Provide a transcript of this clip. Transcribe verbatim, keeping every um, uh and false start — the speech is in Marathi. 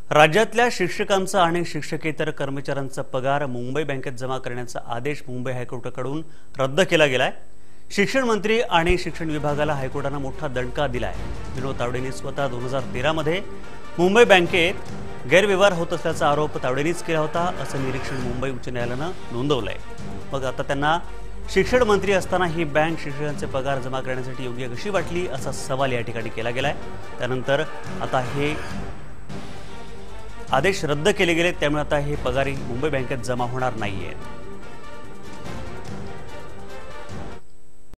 राज्यातल्या शिक्षकांचा आणि शिक्षकेतर कर्मचाऱ्यांचा पगार मुंबई बँकेत जमा करण्याचा आदेश मुंबई हायकोर्टाकडून रद्द केला गेलाय। शिक्षण मंत्री आणि शिक्षण विभागाला हायकोर्टाने मोठा दणका दिलाय। विनोद तावडेंनी स्वतः दोन हजार तेरा मध्ये मुंबई बँकेत गैरव्यवहार होत असल्याचा आरोप तावडेंनीच केला होता, असं निरीक्षण मुंबई उच्च न्यायालयानं नोंदवलंय। मग आता त्यांना शिक्षण मंत्री असताना ही बँक शिक्षकांचे पगार जमा करण्यासाठी योग्य कशी वाटली, असा सवाल या ठिकाणी केला गेलाय। त्यानंतर आता हे आदेश रद्द केले गेले, त्यामुळे आता हे पगारी मुंबई बँकेत जमा होणार नाहीये।